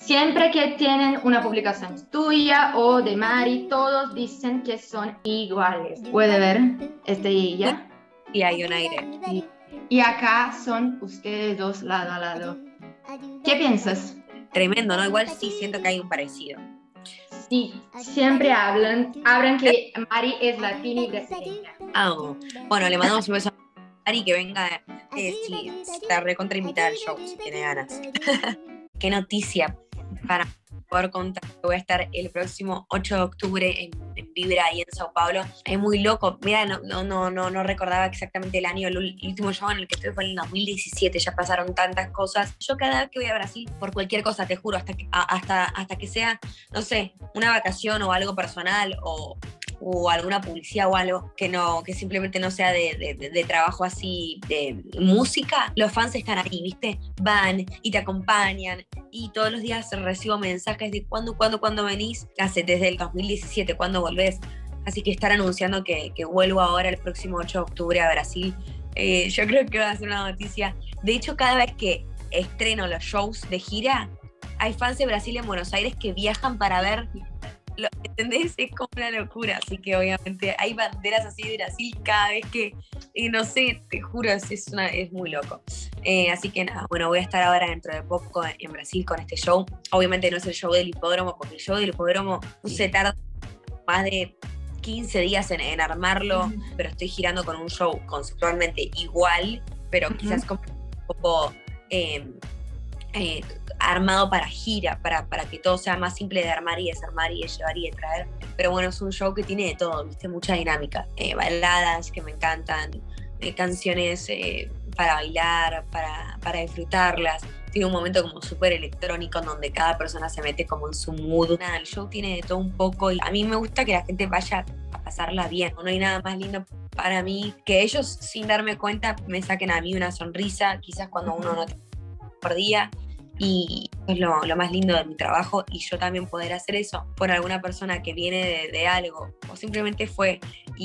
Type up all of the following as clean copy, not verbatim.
Siempre que tienen una publicación tuya o de Mari, todos dicen que son iguales. ¿Puede ver este y ella? Y hay un aire. Y acá son ustedes dos lado a lado. ¿Qué piensas? Tremendo, ¿no? Igual sí siento que hay un parecido. Sí, siempre hablan que Mari es latina y brasileña. Bueno, le mandamos un beso a Mari que venga, sí, está recontra invitada al show si tiene ganas. Qué noticia para poder contar que voy a estar el próximo 8 de octubre en Vibra ahí en Sao Paulo. Es muy loco. Mira, no recordaba exactamente el año. El último show en el que estuve fue en el 2017. Ya pasaron tantas cosas. Yo cada vez que voy a Brasil, por cualquier cosa, te juro, hasta que sea, no sé, una vacación o algo personal o alguna publicidad o algo que simplemente no sea de trabajo así, de música, los fans están ahí, ¿viste? Van y te acompañan y todos los días recibo mensajes de cuándo venís, desde el 2017, cuándo volvés. Así que estar anunciando que vuelvo ahora el próximo 8 de octubre a Brasil, yo creo que va a ser una noticia. De hecho, cada vez que estreno los shows de gira, hay fans de Brasil en Buenos Aires que viajan para ver. ¿Entendés? Es como una locura, así que obviamente hay banderas así de Brasil cada vez que, no sé, te juro, es muy loco. Así que nada, bueno, voy a estar ahora dentro de poco en Brasil con este show. Obviamente no es el show del hipódromo, porque el show del hipódromo se tarda más de 15 días en armarlo, pero estoy girando con un show conceptualmente igual, pero quizás como un poco armado para gira, para que todo sea más simple de armar y desarmar y de llevar y de traer. Pero bueno, es un show que tiene de todo, ¿viste? Mucha dinámica. Baladas que me encantan, canciones para bailar, para disfrutarlas. Tiene un momento como súper electrónico en donde cada persona se mete como en su mood. Nada, el show tiene de todo un poco y a mí me gusta que la gente vaya a pasarla bien. No hay nada más lindo para mí que ellos, sin darme cuenta, me saquen a mí una sonrisa, quizás cuando uno no te por día, y es lo más lindo de mi trabajo, y yo también poder hacer eso por alguna persona que viene de algo o simplemente fue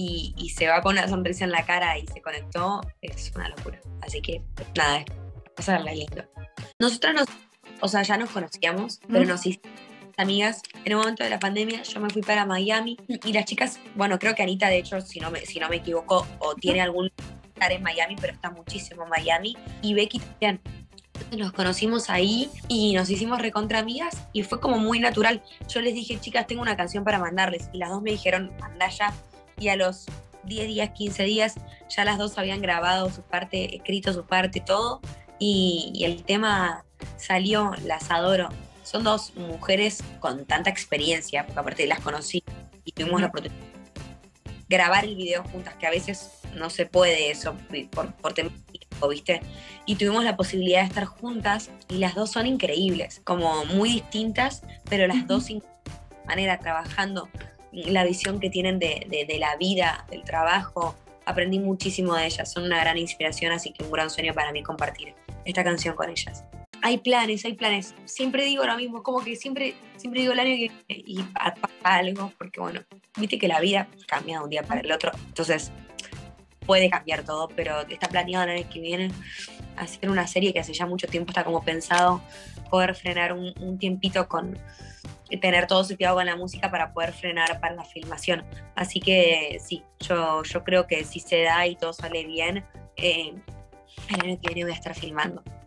y se va con una sonrisa en la cara y se conectó, es una locura. Así que nada, es pasarla lindo. Nosotras ya nos conocíamos, pero nos hicimos amigas. En el momento de la pandemia yo me fui para Miami y las chicas, bueno, creo que Anita de hecho, si no me equivoco, o tiene algún lugar en Miami, pero está muchísimo en Miami, y Becky también. Nos conocimos ahí y nos hicimos recontra amigas y fue como muy natural. Yo les dije, chicas, tengo una canción para mandarles, y las dos me dijeron, mandá ya. Y a los 10 días, 15 días, ya las dos habían grabado su parte, escrito su parte, todo, y el tema salió. Las adoro. Son dos mujeres con tanta experiencia, porque aparte las conocí y tuvimos la oportunidad de grabar el video juntas, que a veces no se puede eso por temas, ¿viste? Y tuvimos la posibilidad de estar juntas y las dos son increíbles, como muy distintas, pero las dos sin manera trabajando, la visión que tienen de la vida, del trabajo. Aprendí muchísimo de ellas, son una gran inspiración, así que un gran sueño para mí compartir esta canción con ellas. Hay planes. Siempre digo lo mismo, como que siempre digo el año y pasa algo, porque bueno, viste que la vida cambia de un día para el otro, entonces puede cambiar todo, pero está planeado el año que viene hacer una serie que hace ya mucho tiempo está como pensado, poder frenar un tiempito con tener todo seteado con la música para poder frenar para la filmación. Así que sí, yo creo que si se da y todo sale bien, el año que viene voy a estar filmando.